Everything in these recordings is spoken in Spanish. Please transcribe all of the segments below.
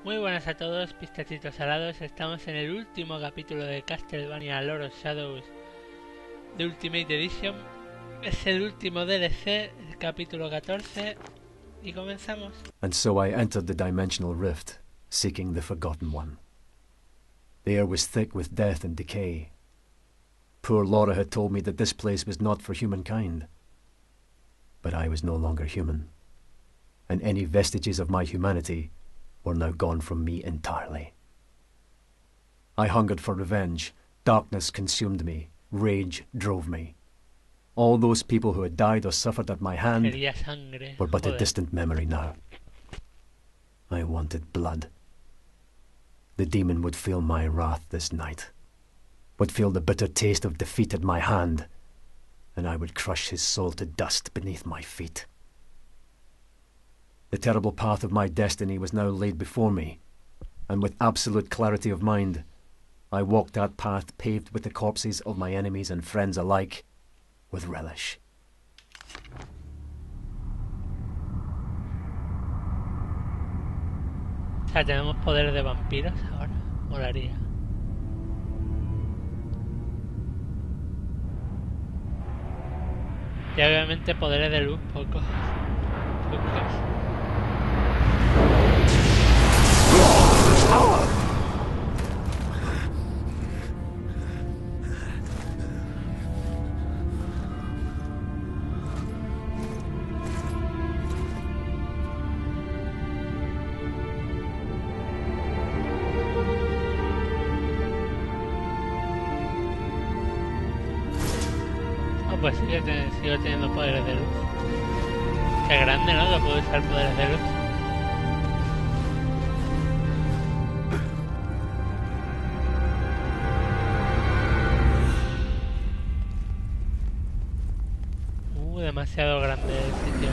Muy buenas a todos, pistachitos salados. Estamos en el último capítulo de Castlevania Lord of Shadows de Ultimate Edition. Es el último DLC, el capítulo 14, y comenzamos. And so I entered the dimensional rift, seeking the Forgotten One. The air was thick with death and decay. Poor Laura had told me that this place was not for humankind. But I was no longer human, and any vestiges of my humanity were now gone from me entirely. I hungered for revenge. Darkness consumed me. Rage drove me. All those people who had died or suffered at my hand Quería sangre. were but a Joder. distant memory now. I wanted blood. The demon would feel my wrath this night, would feel the bitter taste of defeat at my hand, and I would crush his soul to dust beneath my feet. The terrible path of my destiny was now laid before me, and with absolute clarity of mind, I walked that path paved with the corpses of my enemies and friends alike, with relish. O sea, tenemos poderes de vampiros ahora. Molaría. Y obviamente poderes de luz, pocos. Pues sigo teniendo poderes de luz. Qué grande, ¿no? Que puedo usar poderes de luz. Demasiado grande el sitio.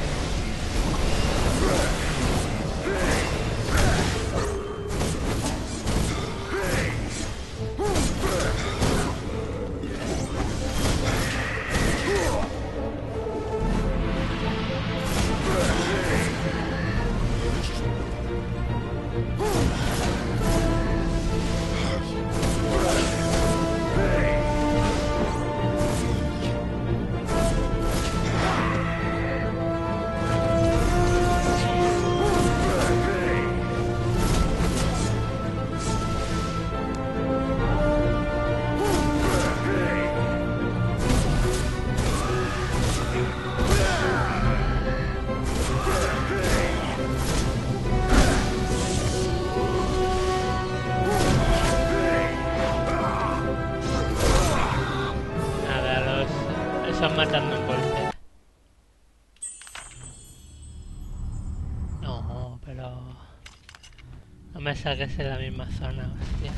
Están matando un golpe. No, pero no me saques en la misma zona, hostia.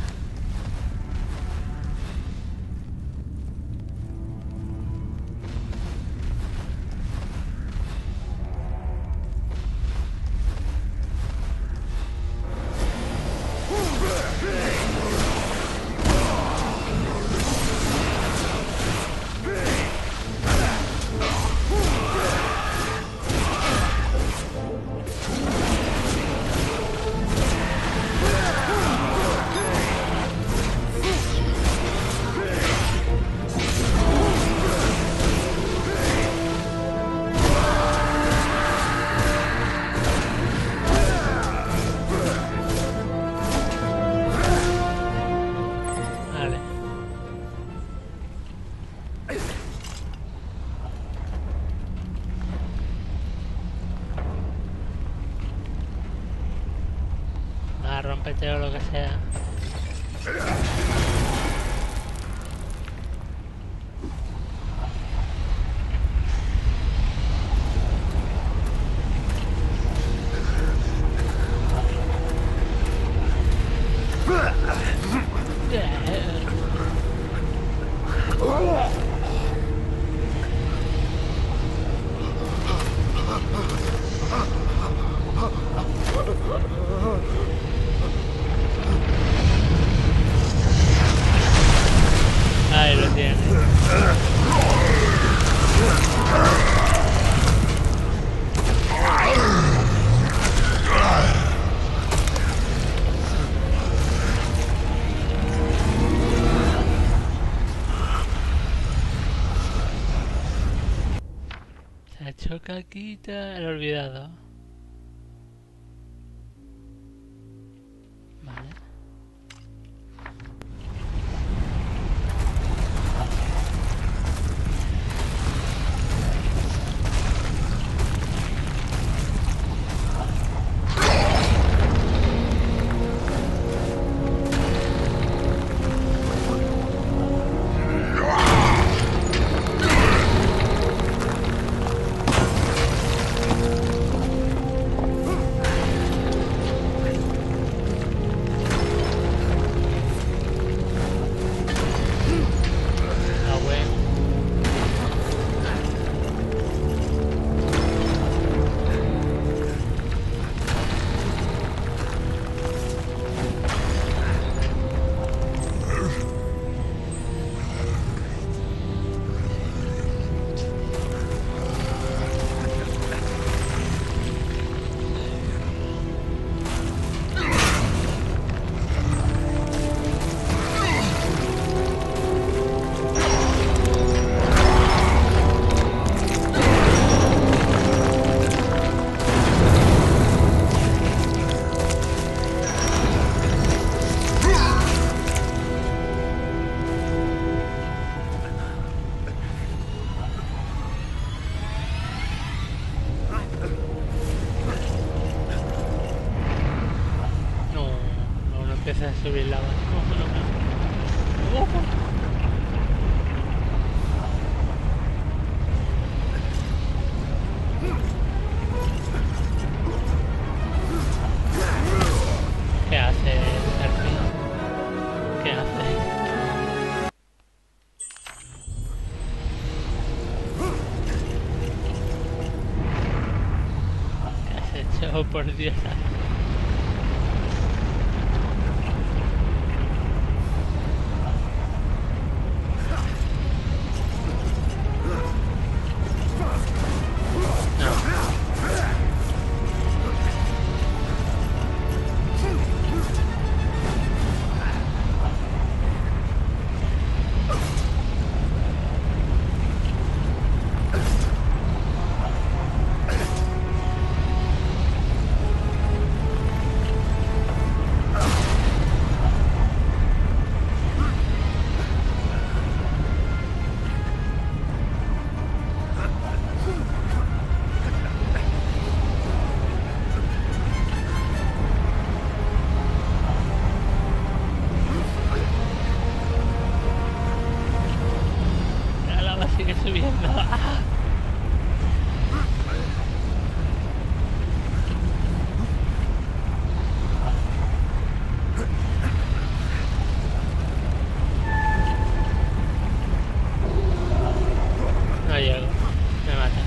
Rompete o lo que sea. Caquita, el olvidado. Vale. Empieza a subir lava. ¿Qué hace Serpi? ¿Qué hace? ¿Qué has hecho? Por Dios. Sigue subiendo. ¡Ah! No llego. Me mata.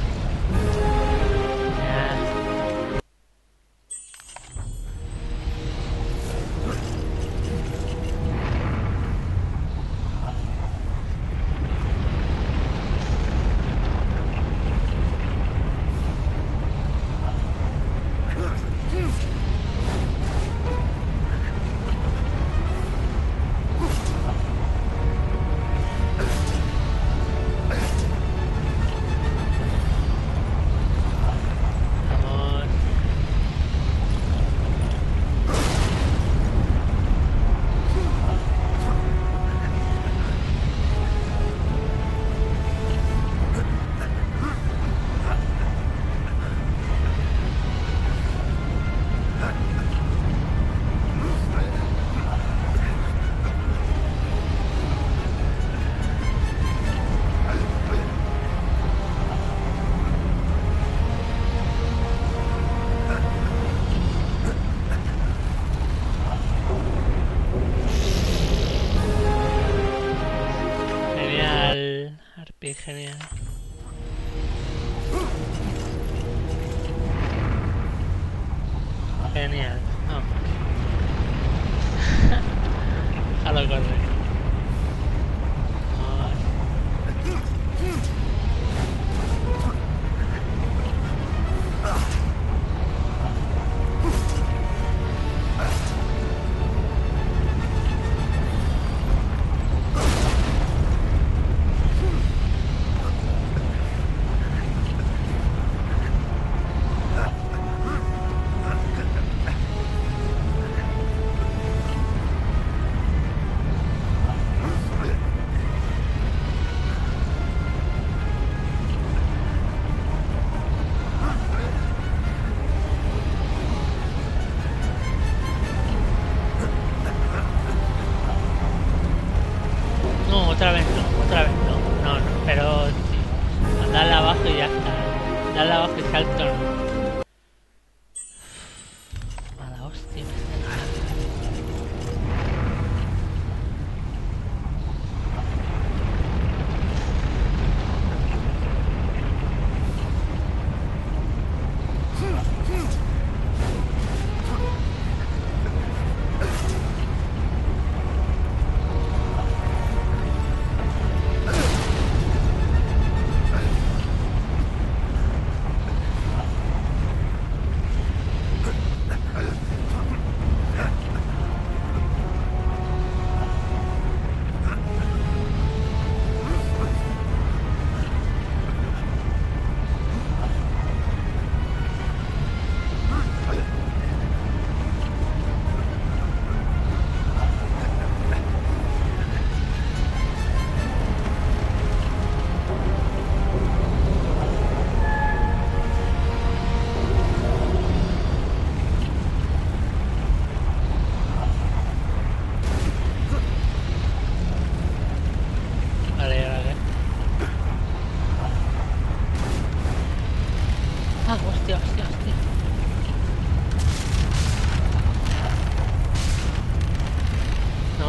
Genial. Genial. No. Déjalo correr.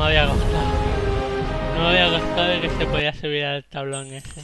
me había costado. No me había costado de que se podía subir al tablón ese.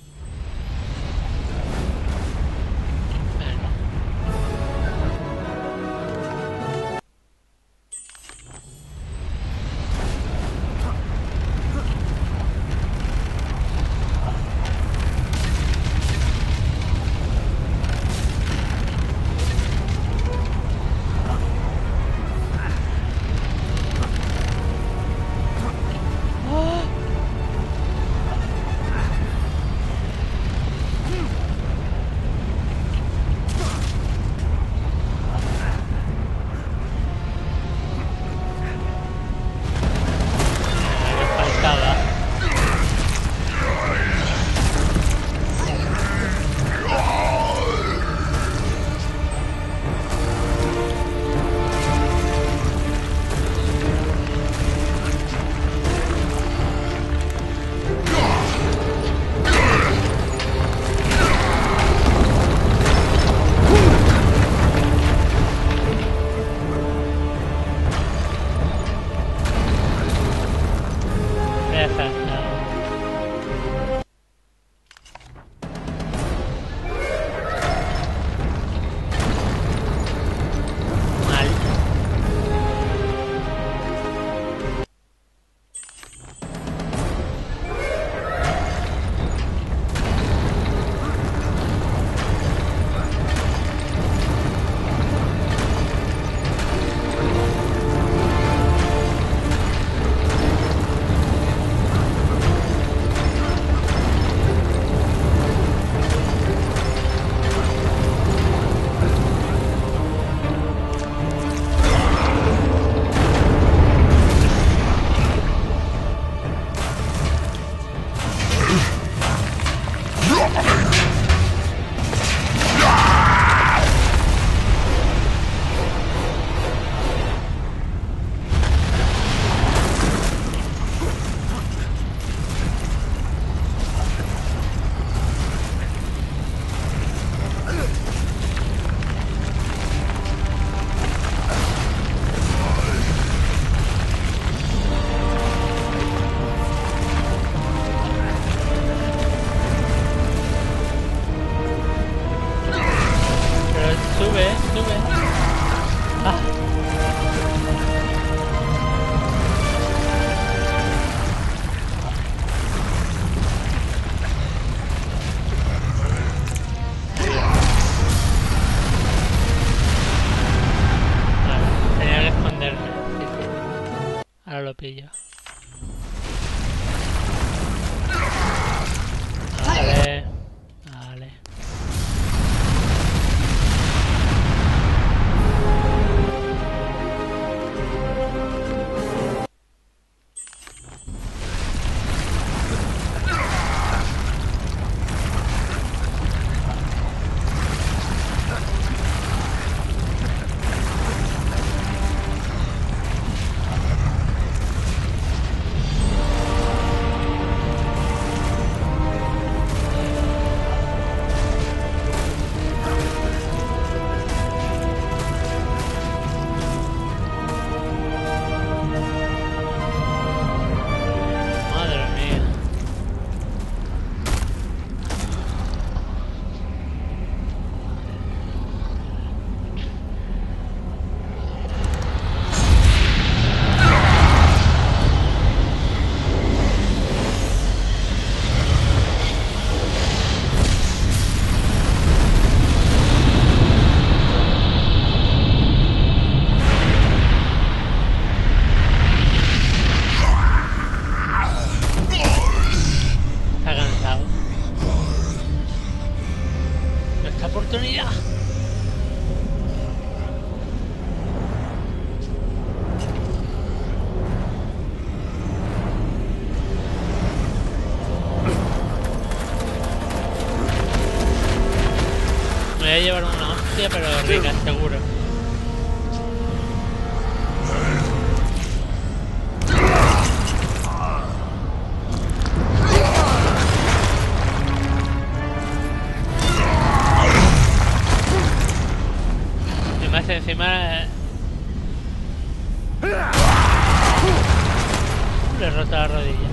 Lo pillo. Vale, vale. Oportunidad. Me voy a llevar una hostia, pero rica, seguro. Y más encima... roto la rodilla.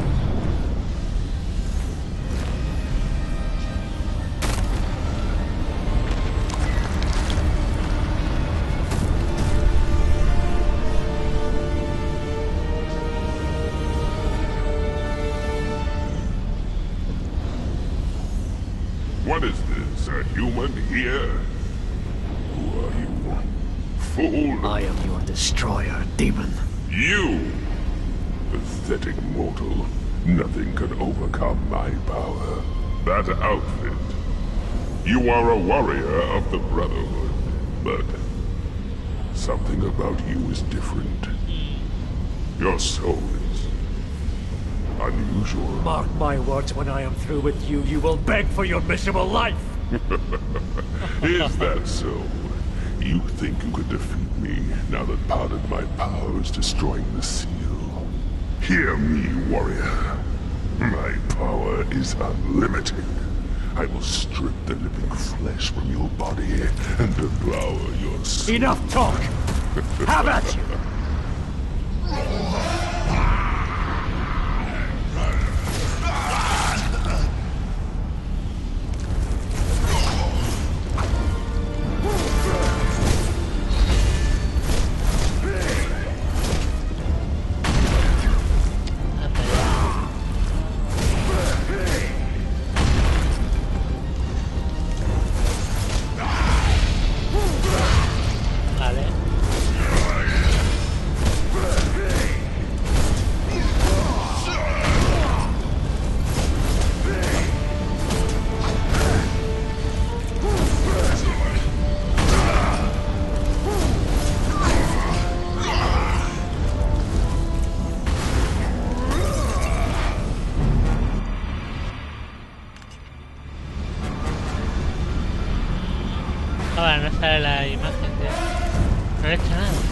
What is this? A human here? Who are you? Fool! I am your destroyer, demon. You! Pathetic mortal. Nothing can overcome my power. That outfit. You are a warrior of the Brotherhood, but something about you is different. Your soul is unusual. Mark my words, when I am through with you, you will beg for your miserable life! Is that so? You think you could defeat me now that part of my power is destroying the seal? Hear me, warrior. My power is unlimited. I will strip the living flesh from your body and devour your soul. Enough talk! Have at you! Ahora no sale la imagen de... No le he hecho nada.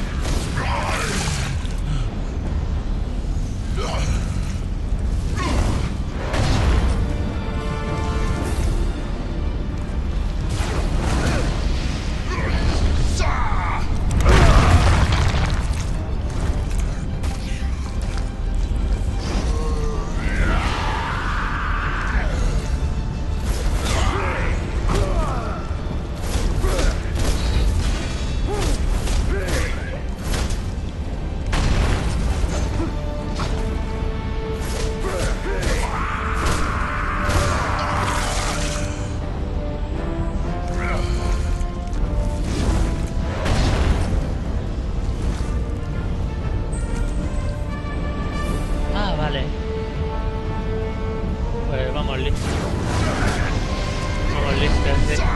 Pues vamos listos. Vamos listos, sí.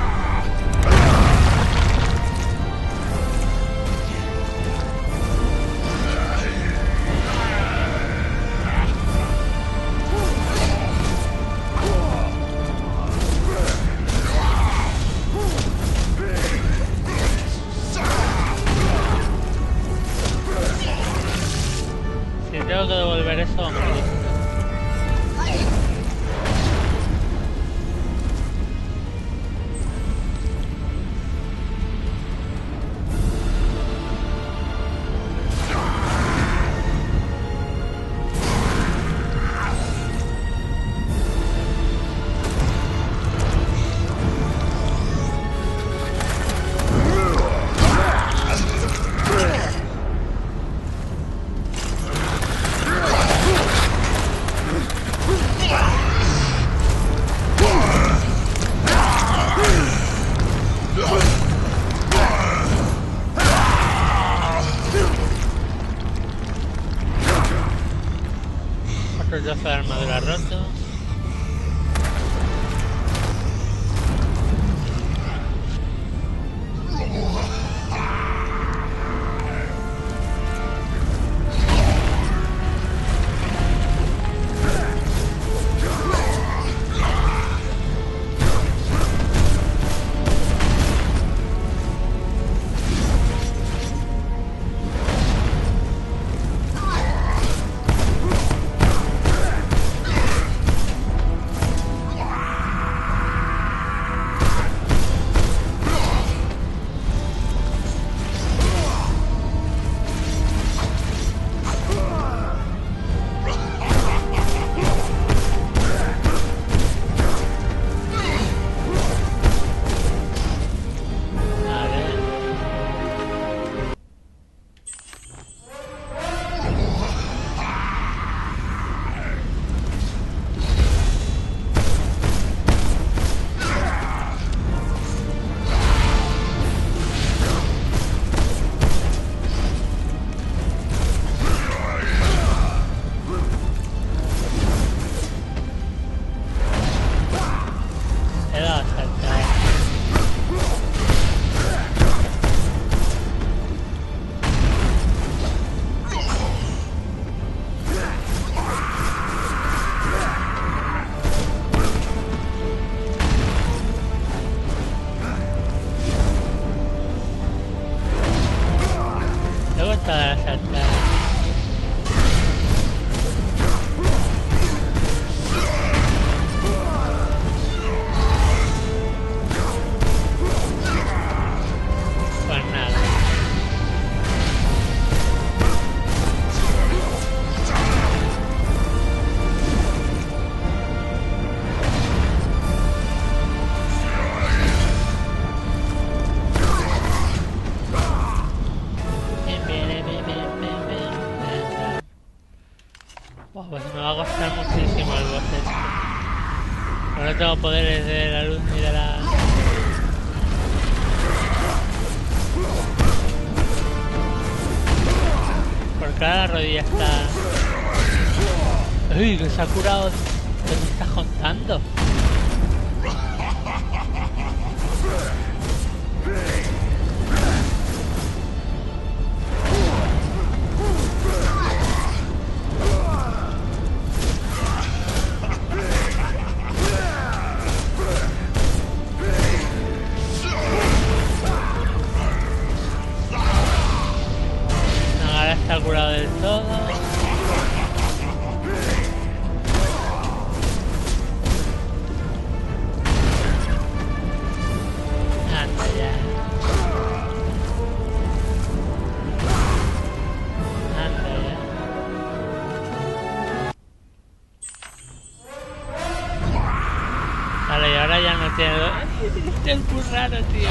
Si tengo que devolver eso, vamos listos. Otro trozo de armadura roto. todas las altas. Pues nada. Pues me va a costar muchísimo el boss este. Pero no tengo poderes de la luz ni de la... Porque ahora la rodilla está... ¡Uy! Que se ha curado. ¿Qué me estás contando? Está curado del todo. Anda ya. Anda ya. Vale, y ahora ya no tiene... Es muy raro, tío.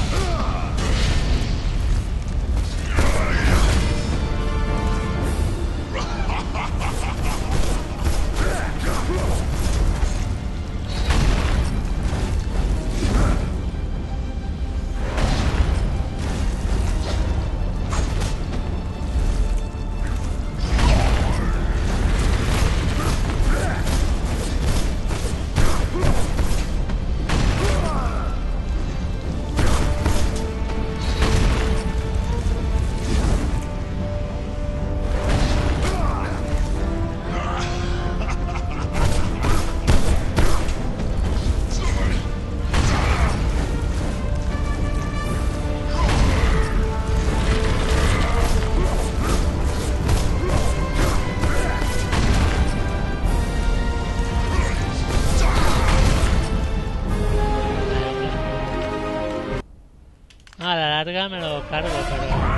A la larga me lo cargo, pero...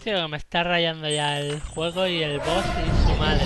Tío, que me está rayando ya el juego y el boss y su madre.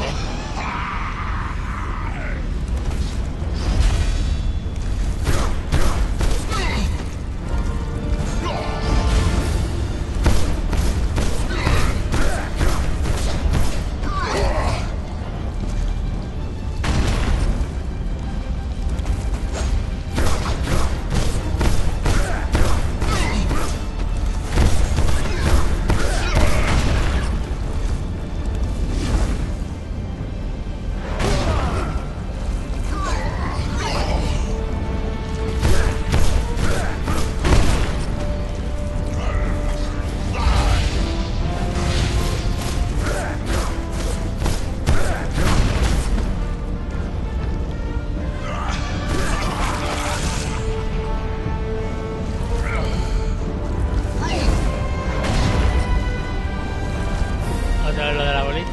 Otra vez lo de la bolita.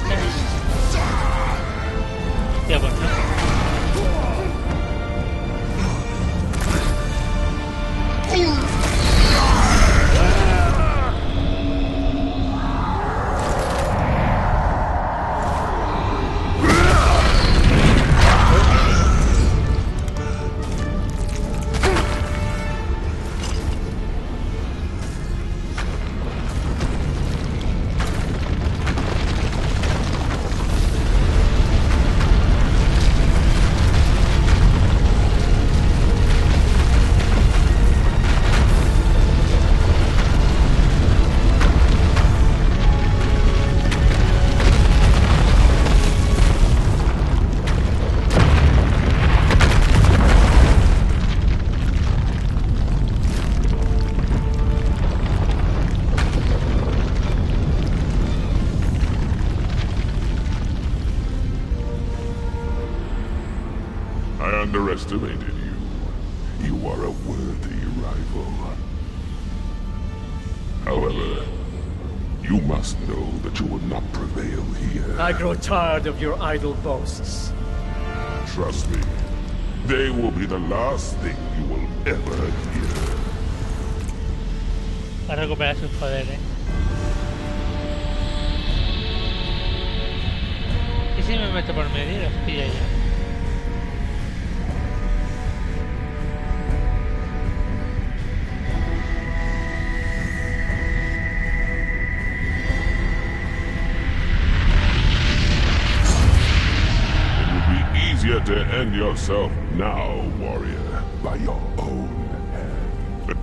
Hostia, pues no. I underestimated you. You are a worthy rival. However, you must know that you will not prevail here. I grow tired of your idle boasts. Trust me, they will be the last thing you will ever hear. Va a recuperar sus poderes. ¿Y si me meto por medio y los pillo yo? Easier to end yourself now, warrior, by your own hand.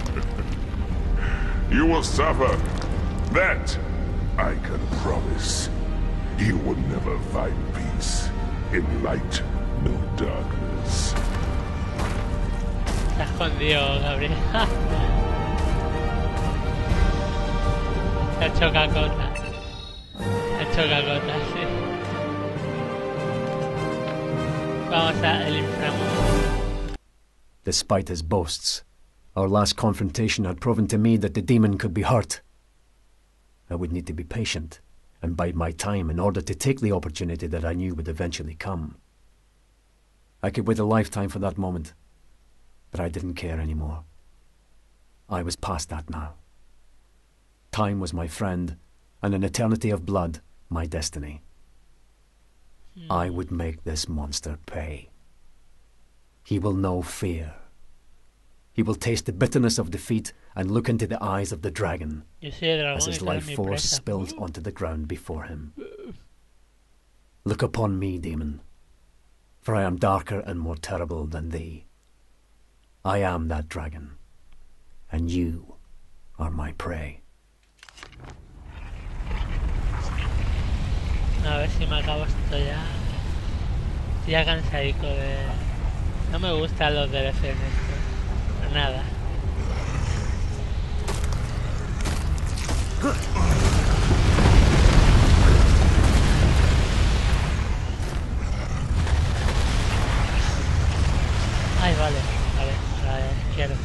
You will suffer. That I can promise. You will never find peace. In light, no darkness. Está escondido, Gabriel. Se ha hecho cacota. Se ha hecho cacota, sí. Vamos a el inframundo. Despite his boasts, our last confrontation had proven to me that the demon could be hurt. I would need to be patient and bide my time in order to take the opportunity that I knew would eventually come. I could wait a lifetime for that moment, but I didn't care anymore. I was past that now. Time was my friend, and an eternity of blood my destiny. I would make this monster pay. He will know fear. He will taste the bitterness of defeat and look into the eyes of the dragon Yo soy el dragón as y his tú eres life mi force presa. spills onto the ground before him. Look upon me, demon, for I am darker and more terrible than thee. I am that dragon, and you are my prey. A ver si me acabo esto ya. Estoy ya cansadico de... No me gustan los DLCs en esto. Pero nada. Ay, vale. Vale, a la izquierda.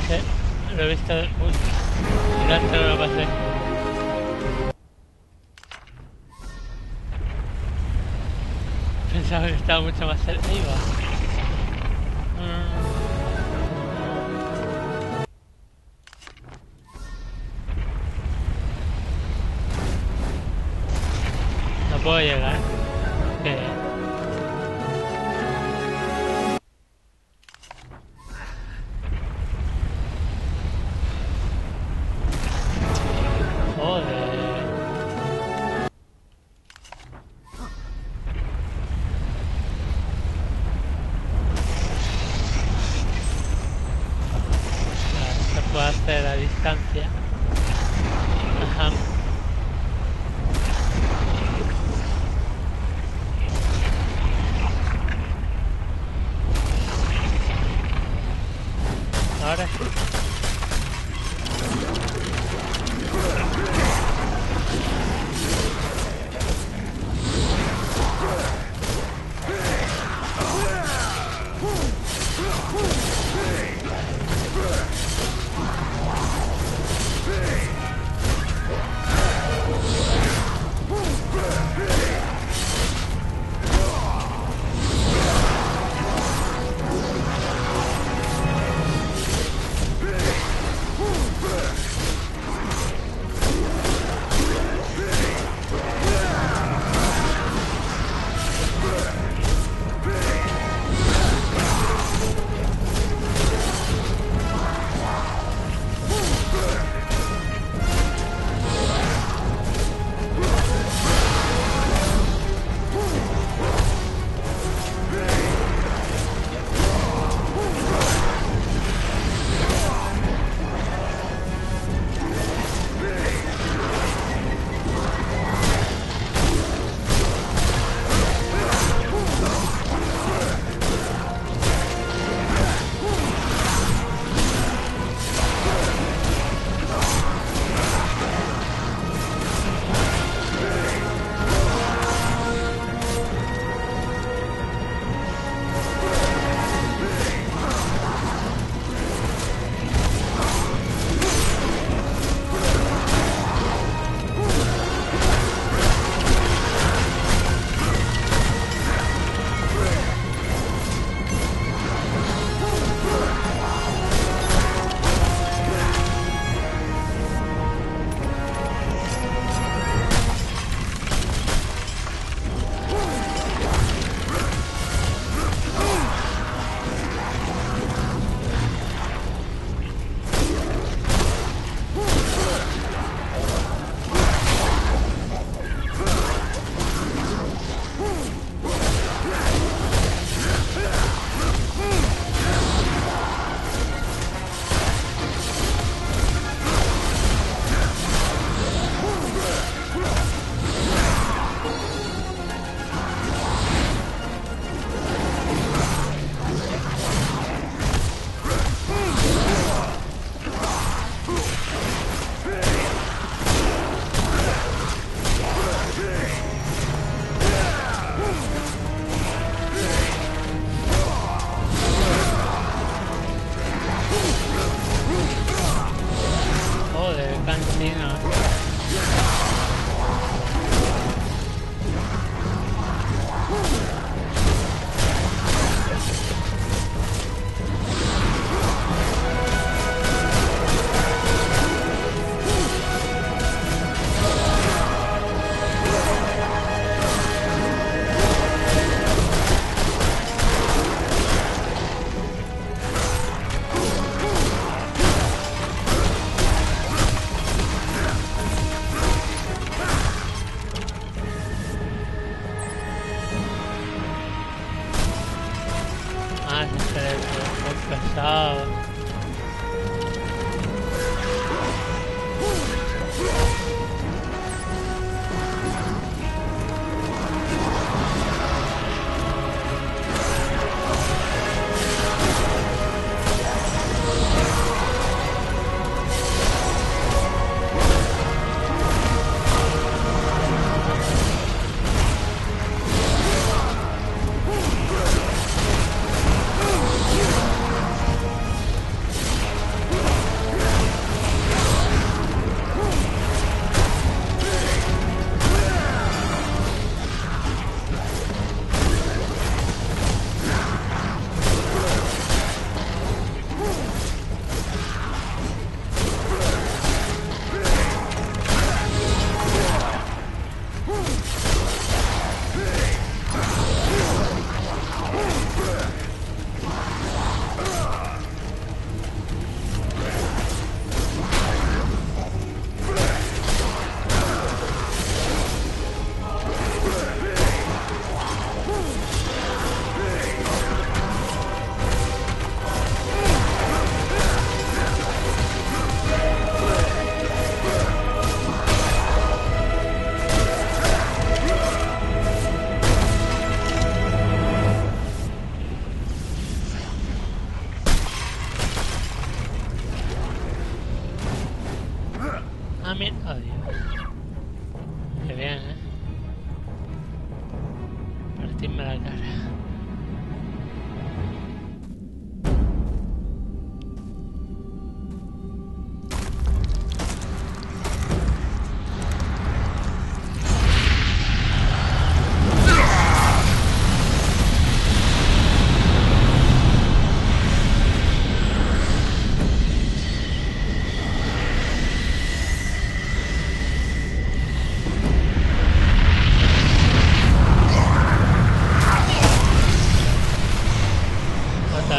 sé, lo he visto... Uy, delante no lo pasé. Pensaba que estaba mucho más cerca. Ahí va. No puedo llegar. ¿Qué? Hacer a distancia. Ajá. Ahora sí.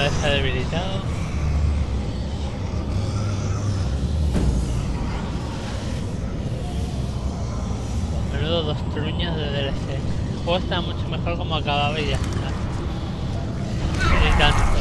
vez se ha debilitado. Menudo dos truños de DLC. El juego está mucho mejor como acababa y ya está. Ni tanto.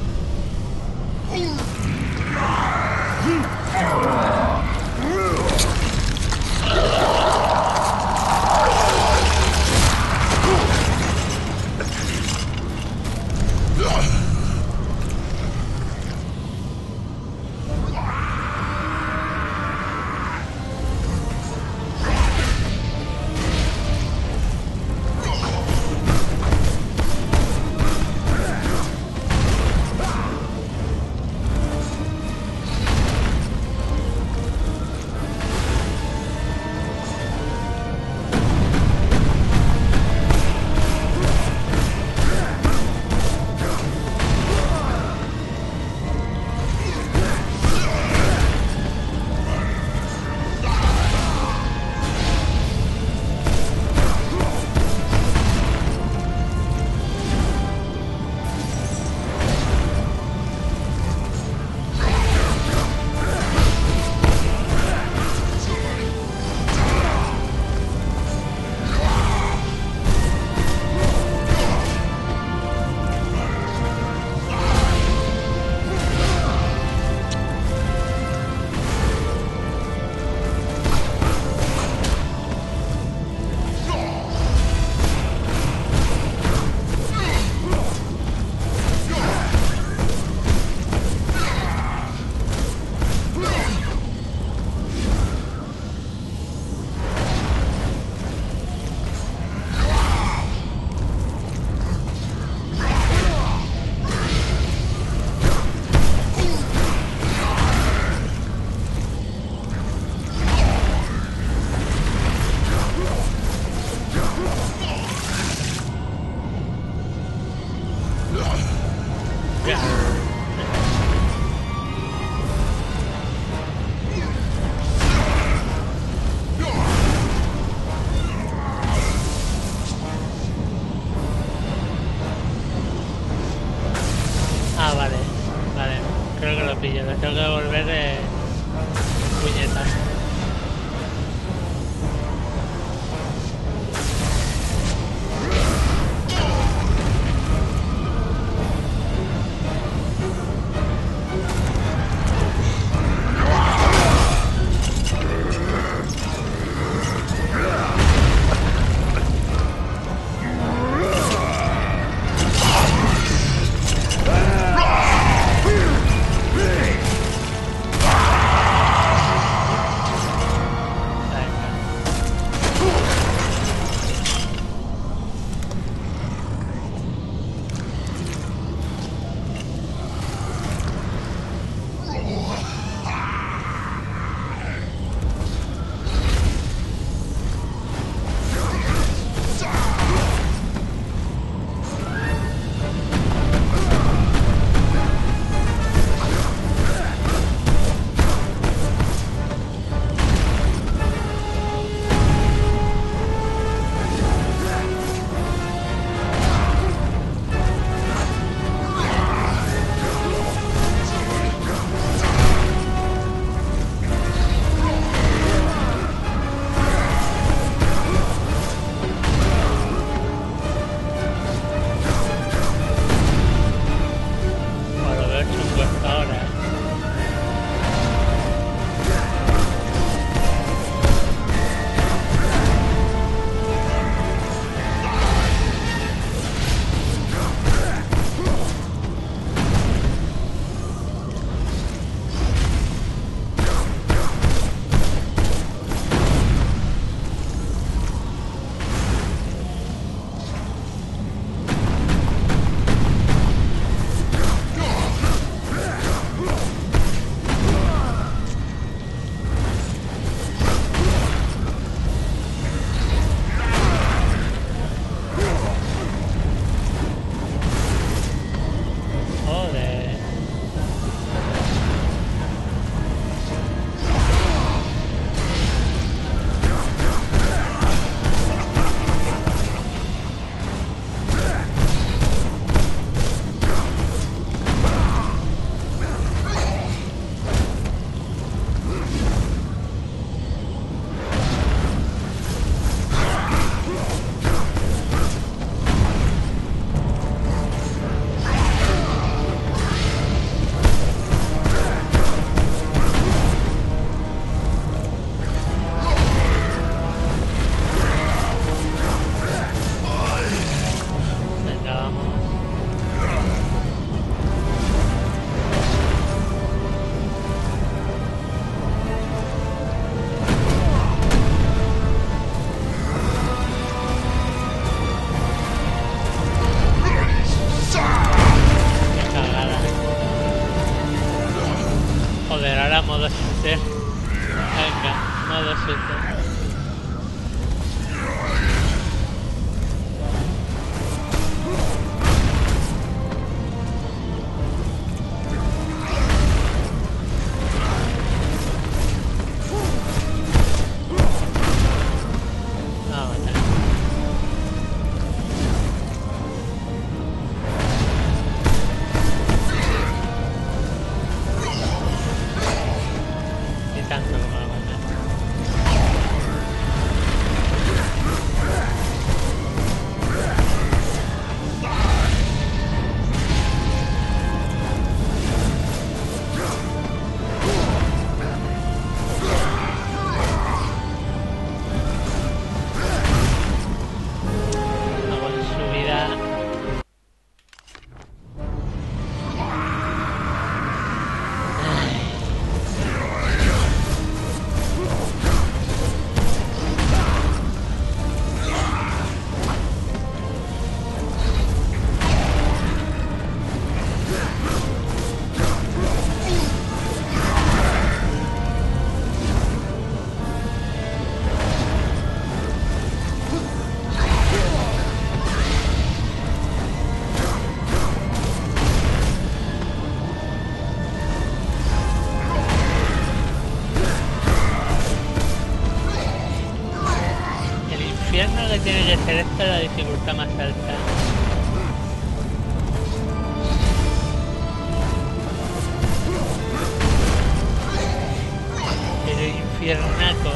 Ah, vale, vale, creo que lo pillo, le tengo que devolver puñetas. Venga, modo shooter. Venga, modo shooter. Que tiene que ser esta la dificultad más alta. El infiernaco.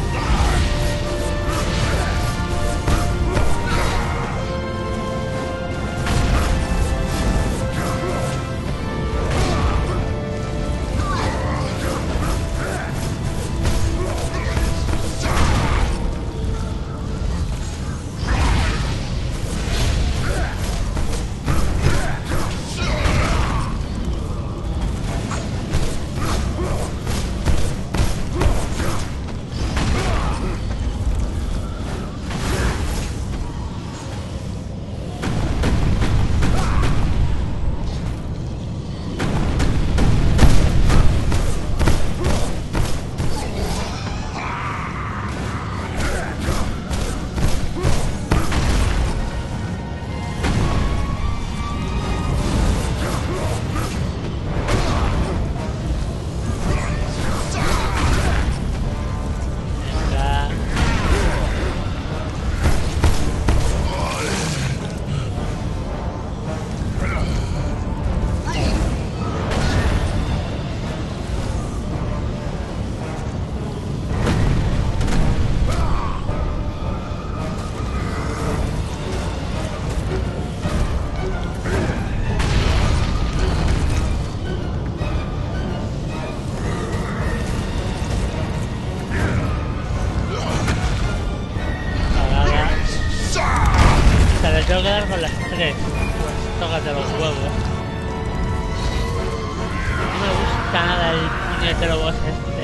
Tengo que dar con las tres. Pues tócate los huevos. No me gusta nada el puñetero boss este.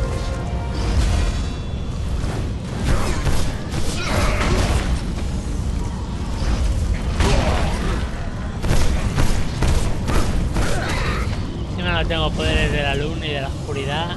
Encima no tengo poderes de la luna y de la oscuridad.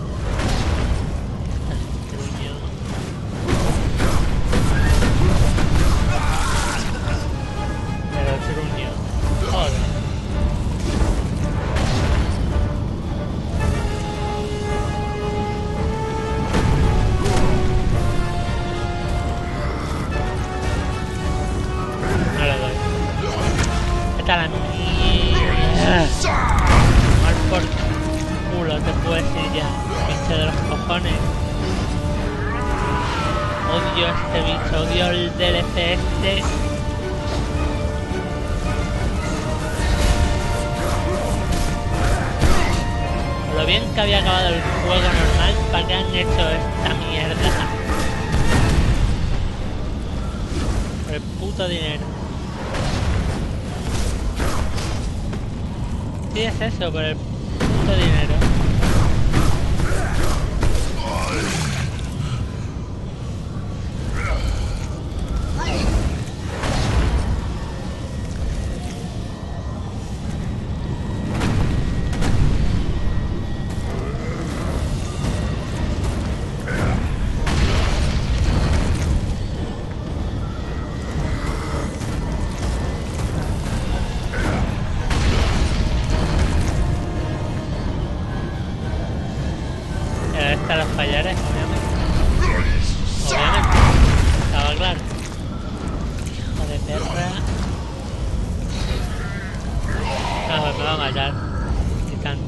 La mierda. Mal por culo, te puedes ir ya, pinche de los cojones. Odio a este bicho, odio el DLC este. Lo bien que había acabado el juego normal, ¿para qué han hecho esta mierda? Por el puto dinero. Sí, es eso, por el puto dinero. están los fallares, obviamente. Obviamente. Estaba claro. Hijo de perra. No, pues me va a matar. Y tanto.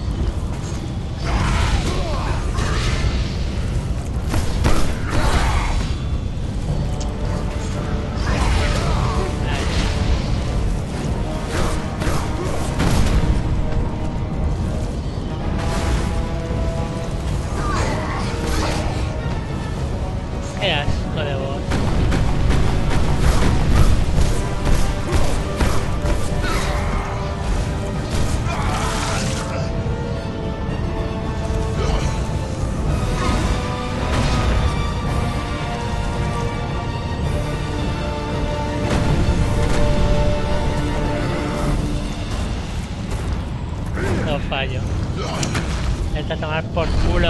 Qué asco de voz. No fallo. Vete a tomar por culo.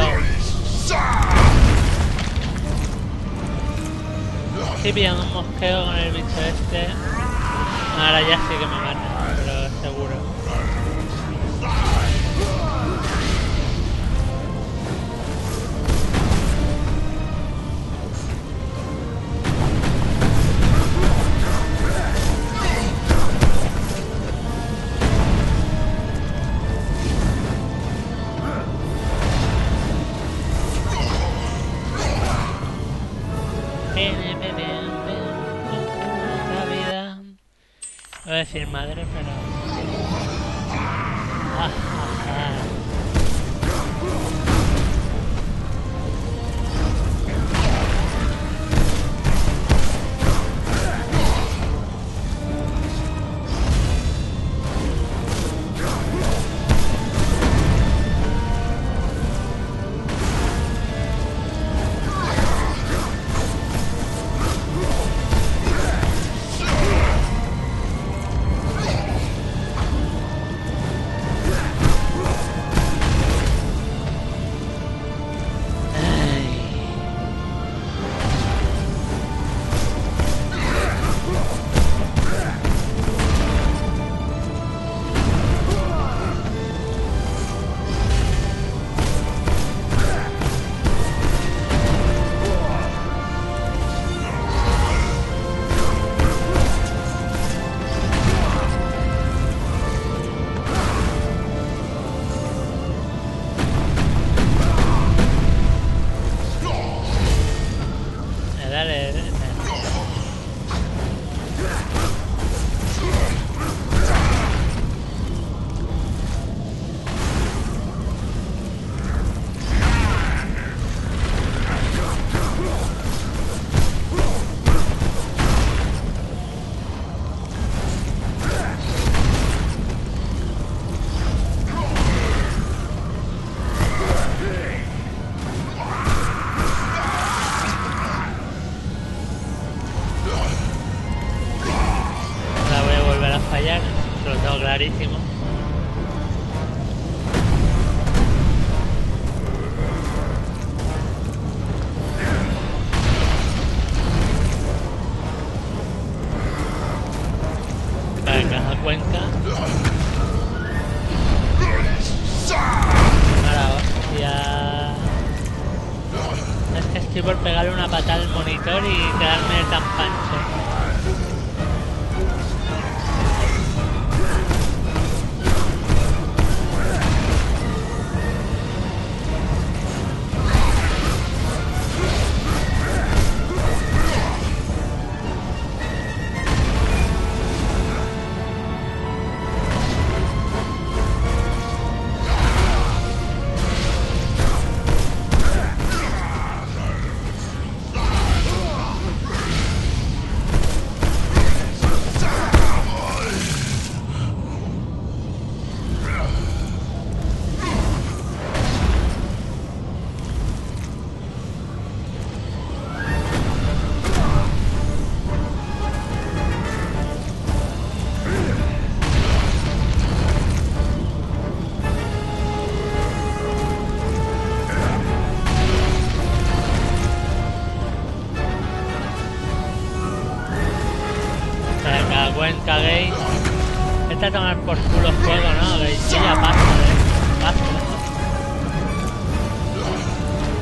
Sí, pillando un mosqueo con el bicho este. Ahora ya sí que me mata, pero seguro. Voy a decir madre, pero... Clarísimo. Venga, da cuenta. Ahora, hostia. Es que estoy por pegarle una patada al monitor y quedarme tan pancho. Cuenca, Gage. Vete a tomar por culo fuego, ¿no? Gage, yo ya paso, paso.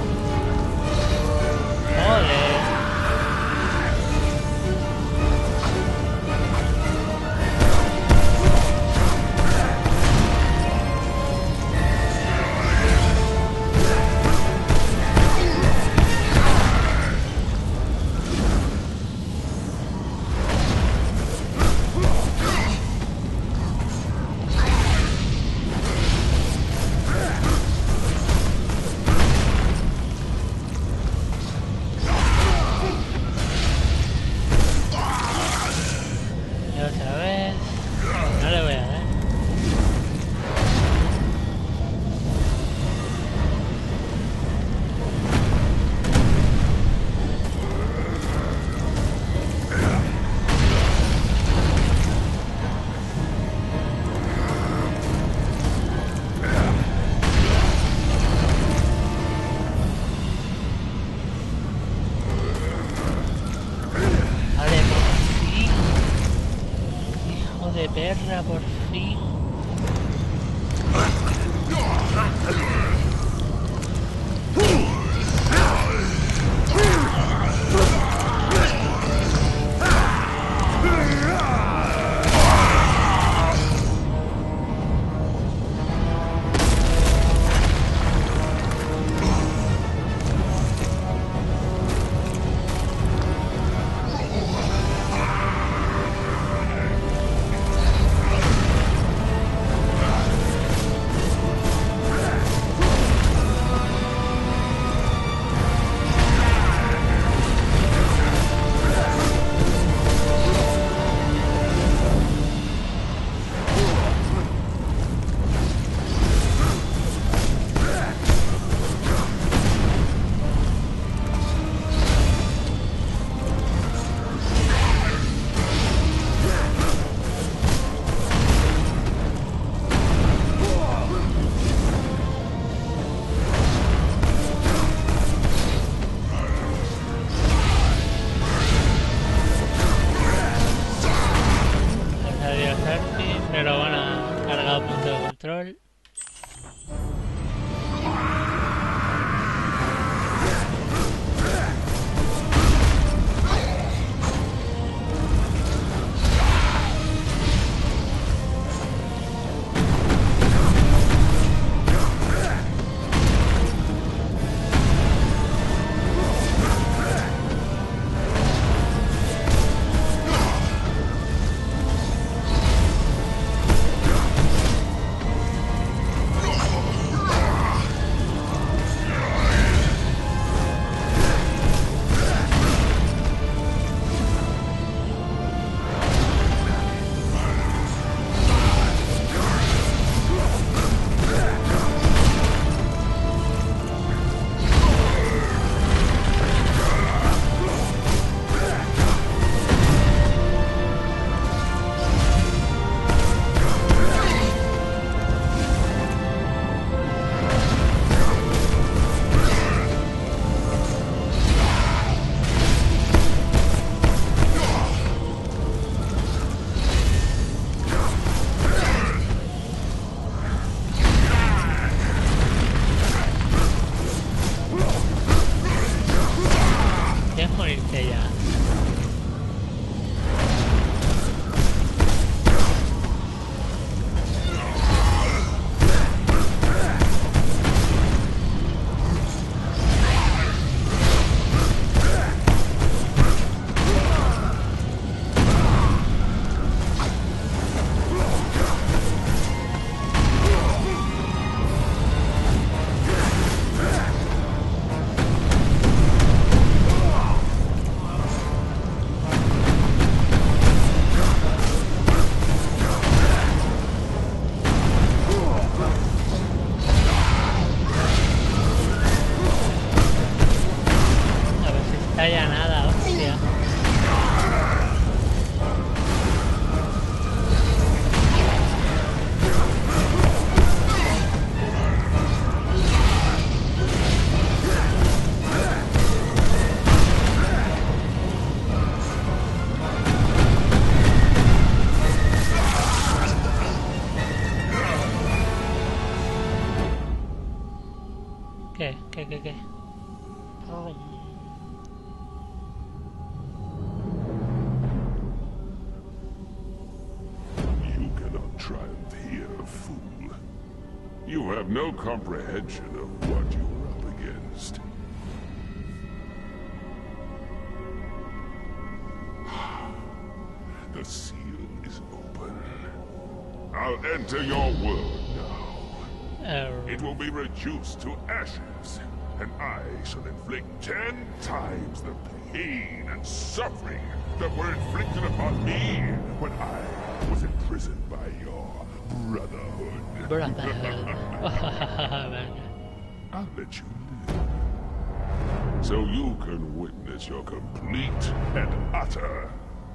haya nada, hostia. ¿Qué? Oh. You cannot triumph here, fool. You have no comprehension of what you are up against. The seal is open. I'll enter your world now. It will be reduced to ashes, and I shall inflict 10 times the pain and suffering that were inflicted upon me when I was imprisoned by your brotherhood. I'll let you live, so you can witness your complete and utter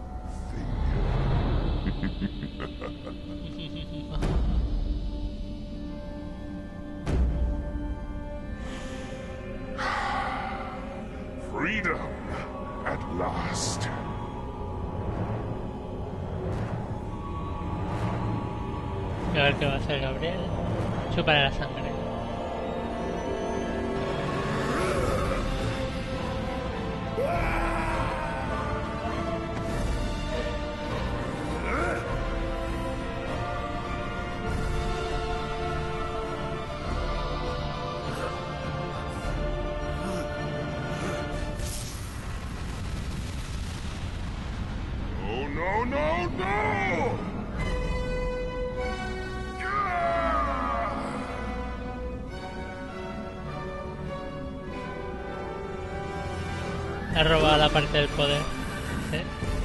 freedom at last. A ver qué va a hacer Gabriel. Chúpale la sangre. No! Ha robado la parte del poder. ¿Sí?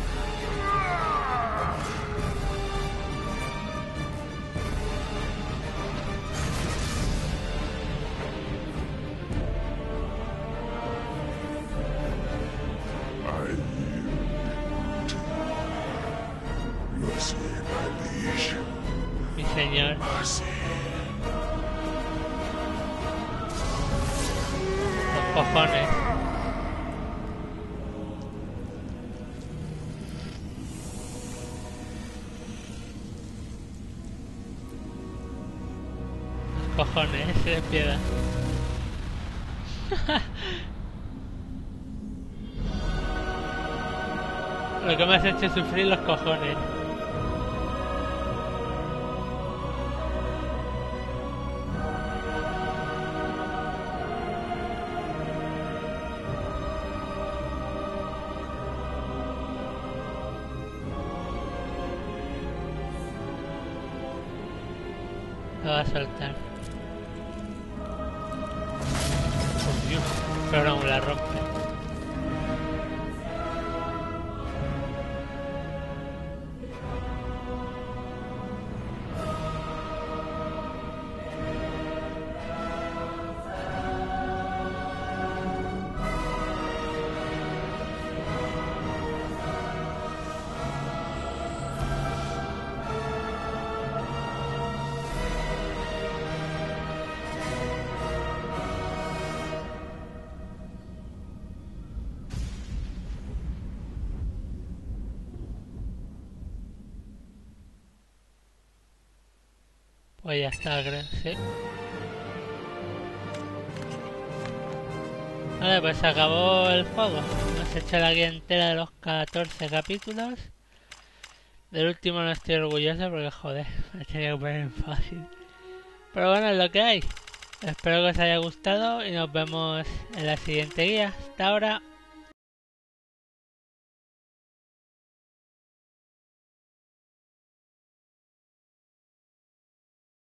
Mi señor. Los cojones. cojones, de piedad. Lo que me has hecho sufrir los cojones. Lo va a soltar. Oh, Dios, pero aún la rompe. Pues ya está, creo, sí. Vale, pues se acabó el juego. Hemos hecho la guía entera de los 14 capítulos. Del último no estoy orgulloso porque, joder, me tenía que poner en fácil. Pero bueno, es lo que hay. Espero que os haya gustado y nos vemos en la siguiente guía. Hasta ahora.